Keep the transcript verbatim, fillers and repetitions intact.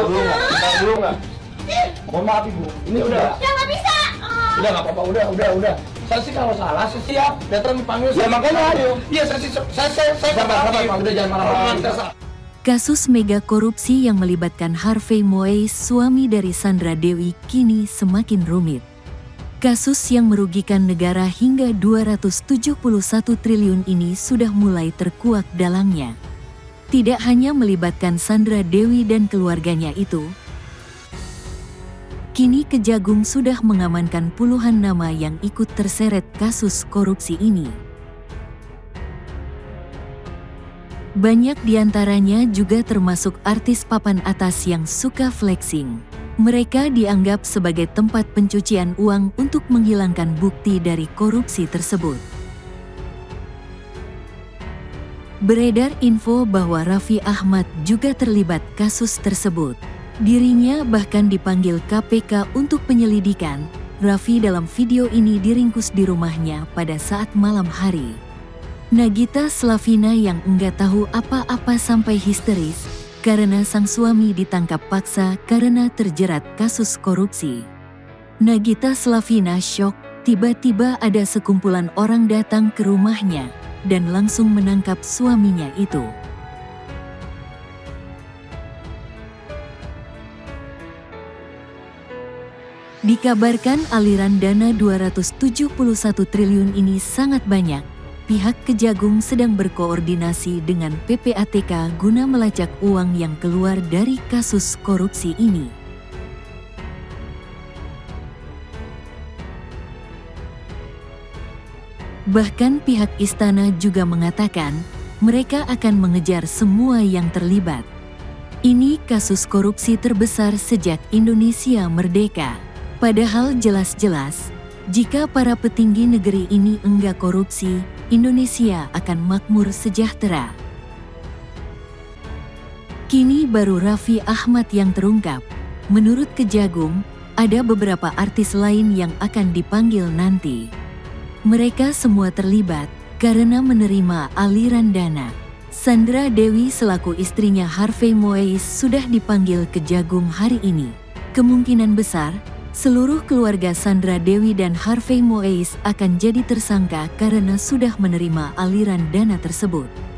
tahu dulu nggak? Tahu dulu nggak? Mohon maaf ibu, ini Ya udah. Ya nggak bisa. Oh. Udah nggak apa-apa, udah, udah, udah. Saya sih kalau salah, saya siap. Datang dipanggil. Ya makanya ayo. Iya, saya sih, saya, saya, saya. Sabar, sabar, Pak. Udah jangan marah-marah. Kasus mega korupsi yang melibatkan Harvey Moise, suami dari Sandra Dewi, kini semakin rumit. Kasus yang merugikan negara hingga dua ratus tujuh puluh satu triliun ini sudah mulai terkuak dalangnya. Tidak hanya melibatkan Sandra Dewi dan keluarganya itu, kini Kejagung sudah mengamankan puluhan nama yang ikut terseret kasus korupsi ini. Banyak diantaranya juga termasuk artis papan atas yang suka flexing. Mereka dianggap sebagai tempat pencucian uang untuk menghilangkan bukti dari korupsi tersebut. Beredar info bahwa Raffi Ahmad juga terlibat kasus tersebut. Dirinya bahkan dipanggil K P K untuk penyelidikan. Raffi dalam video ini diringkus di rumahnya pada saat malam hari. Nagita Slavina yang enggak tahu apa-apa sampai histeris karena sang suami ditangkap paksa karena terjerat kasus korupsi. Nagita Slavina syok, tiba-tiba ada sekumpulan orang datang ke rumahnya dan langsung menangkap suaminya itu. Dikabarkan aliran dana dua ratus tujuh puluh satu triliun ini sangat banyak. Pihak Kejagung sedang berkoordinasi dengan P P A T K guna melacak uang yang keluar dari kasus korupsi ini. Bahkan pihak istana juga mengatakan mereka akan mengejar semua yang terlibat. Ini kasus korupsi terbesar sejak Indonesia merdeka. Padahal jelas-jelas, jika para petinggi negeri ini enggak korupsi, Indonesia akan makmur sejahtera. Kini baru Raffi Ahmad yang terungkap. Menurut Kejagung, ada beberapa artis lain yang akan dipanggil nanti. Mereka semua terlibat karena menerima aliran dana. Sandra Dewi selaku istrinya Harvey Moise sudah dipanggil Kejagung hari ini. Kemungkinan besar, seluruh keluarga Sandra Dewi dan Harvey Moise akan jadi tersangka karena sudah menerima aliran dana tersebut.